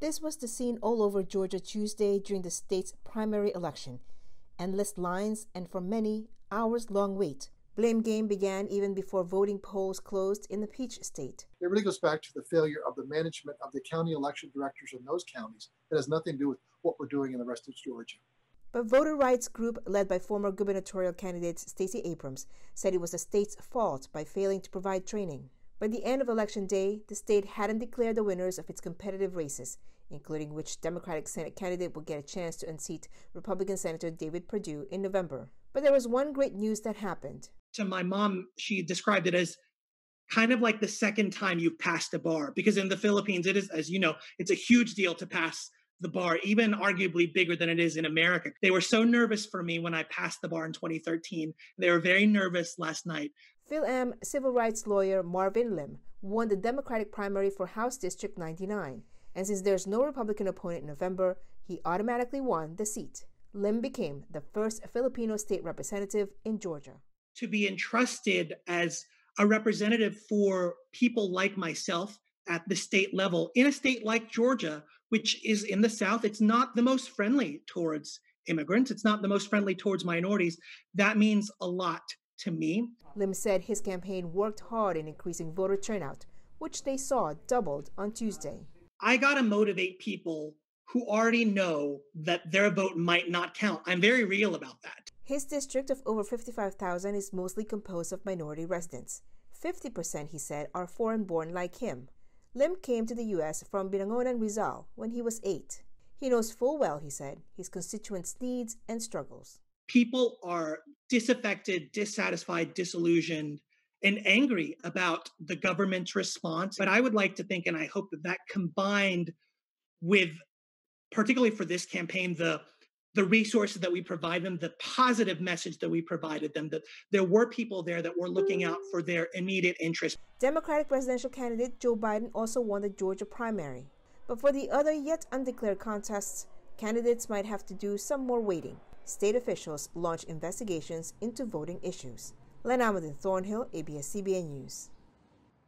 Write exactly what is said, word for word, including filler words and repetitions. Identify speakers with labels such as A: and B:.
A: This was the scene all over Georgia Tuesday during the state's primary election. Endless lines and, for many, hours-long wait. Blame game began even before voting polls closed in the Peach State.
B: It really goes back to the failure of the management of the county election directors in those counties. It has nothing to do with what we're doing in the rest of Georgia.
A: But voter rights group led by former gubernatorial candidate Stacey Abrams said it was the state's fault by failing to provide training. By the end of Election Day, the state hadn't declared the winners of its competitive races, including which Democratic Senate candidate will get a chance to unseat Republican Senator David Perdue in November. But there was one great news that happened.
C: To my mom, she described it as kind of like the second time you passed a bar, because in the Philippines, it is, as you know, it's a huge deal to pass the bar, even arguably bigger than it is in America. They were so nervous for me when I passed the bar in twenty thirteen. They were very nervous last night.
A: Phil-Am civil rights lawyer Marvin Lim won the Democratic primary for House District ninety-nine, and since there's no Republican opponent in November, he automatically won the seat. Lim became the first Filipino state representative in Georgia.
C: To be entrusted as a representative for people like myself at the state level, in a state like Georgia, which is in the South, it's not the most friendly towards immigrants. It's not the most friendly towards minorities. That means a lot to me.
A: Lim said his campaign worked hard in increasing voter turnout, which they saw doubled on Tuesday.
C: I got to motivate people who already know that their vote might not count. I'm very real about that.
A: His district of over fifty-five thousand is mostly composed of minority residents. fifty percent, he said, are foreign-born like him. Lim came to the U S from Binangonan, Rizal when he was eight. He knows full well, he said, his constituents' needs and struggles.
C: People are disaffected, dissatisfied, disillusioned, and angry about the government's response. But I would like to think, and I hope that that combined with, particularly for this campaign, the the resources that we provide them, the positive message that we provided them, that there were people there that were looking out for their immediate interests.
A: Democratic presidential candidate Joe Biden also won the Georgia primary. But for the other yet undeclared contests, candidates might have to do some more waiting. State officials launch investigations into voting issues. Len Amadin Thornhill, A B S C B N News.